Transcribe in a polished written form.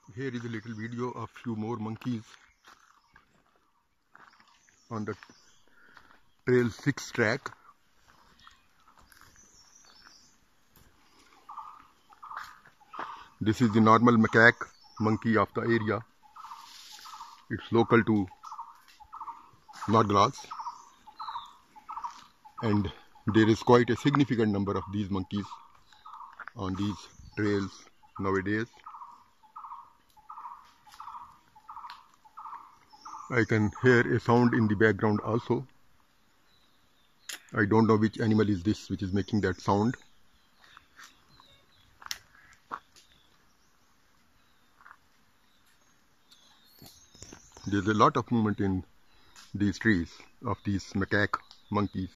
Here is a little video of few more monkeys on the trail 6 track. This is the normal macaque monkey of the area. It's local to Margalla, and there is quite a significant number of these monkeys on these trails nowadays. I can hear a sound in the background also. I don't know which animal is this which is making that sound. There's a lot of movement in these trees of these macaque monkeys.